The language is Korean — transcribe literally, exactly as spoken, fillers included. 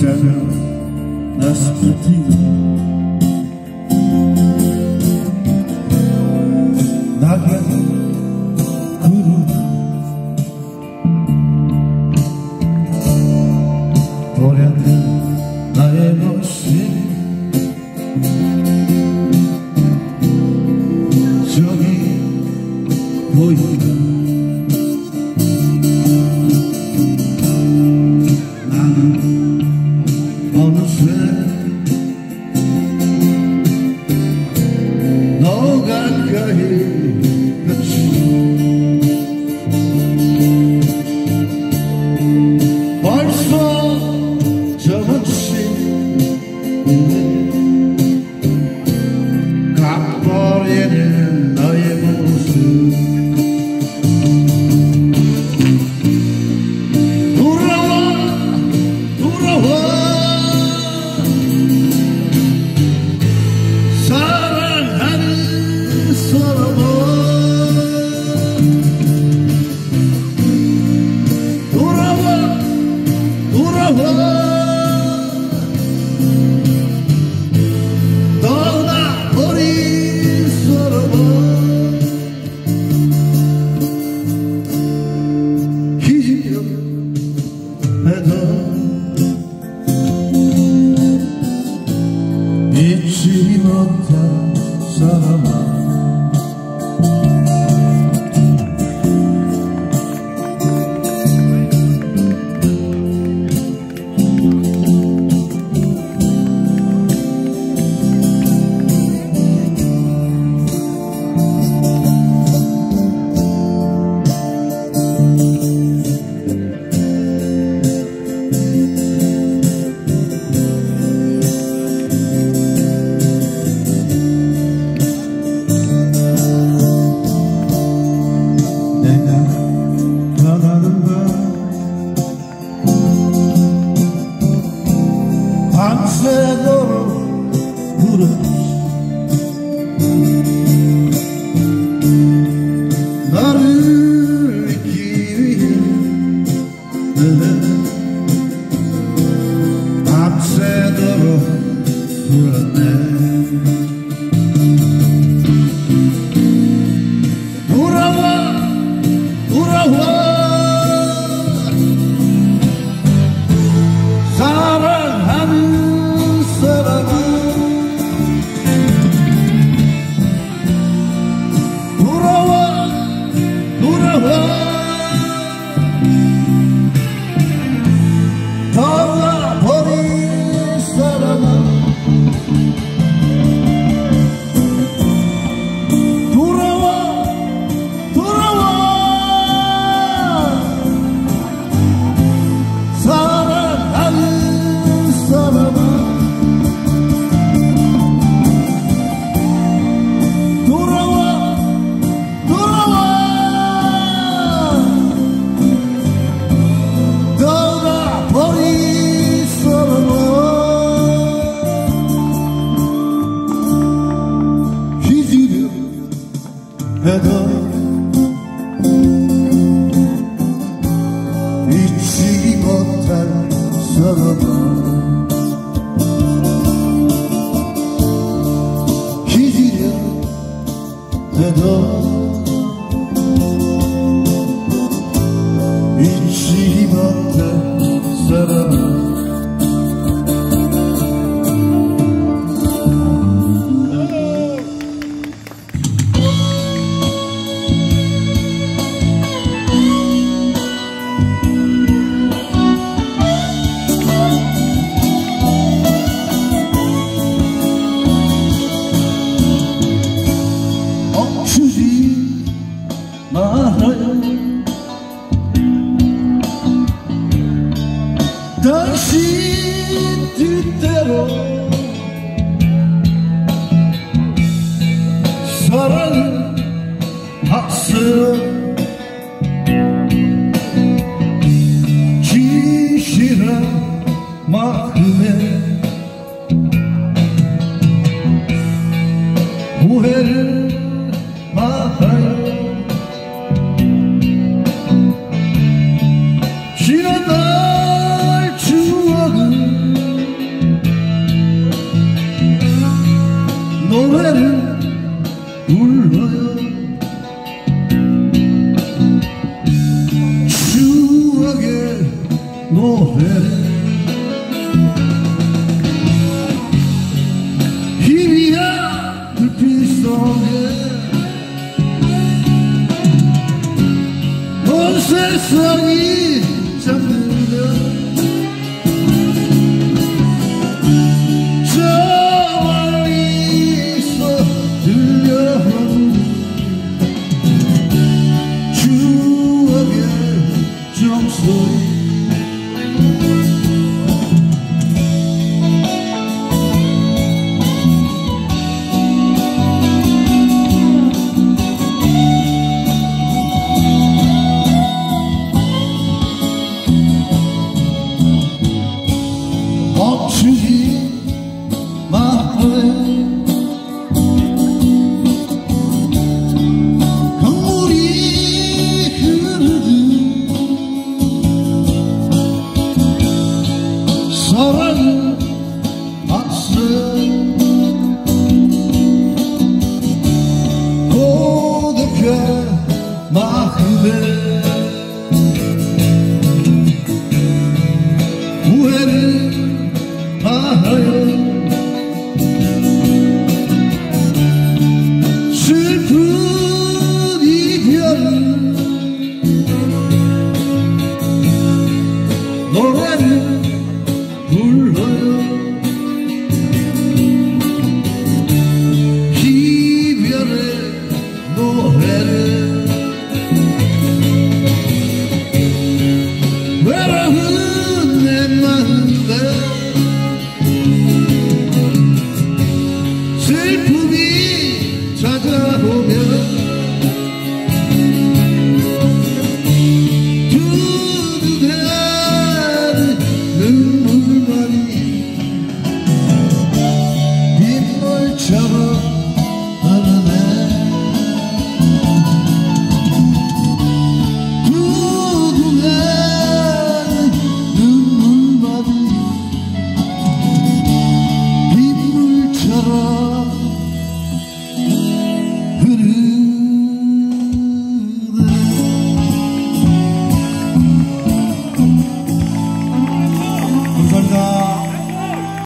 naspetti 나가 구름 도량된 나의 모습 저기 보인다. 나는 어느새 너 가까이 벌써 저번신 가버리는 너의 모습 돌아와 돌아와 사랑하는 사람아 돌아와 돌아와 떠나버린 사람아 잊으려 해도 잊지 못한 사람아 밤새도록 부르지 너를 잊기 위해 밤새도록 불렀네. 돌아와 돌아와 사랑하는 사람아 돌아와 돌아와 떠나버린 사람아 돌아와 돌아와 사랑하는 사람아 돌아와 돌아와 떠나버린 사람아 잊으려 해도 잊지 못한 사람아 잊으려 해도 잊지 못한 사람아 멈추지 말아요. 당신 뜻대로 사랑을 하세요. 진실한 마음에 오해를 말아요. 지난 날 추억은 세상이 잠들면 저 멀리서 들려오는 추억의 종소리 멈추지 마을에 강물이 흐르듯 사랑은 앞서 고독한 마음에 후회를 슬픈 이별 노래를 불러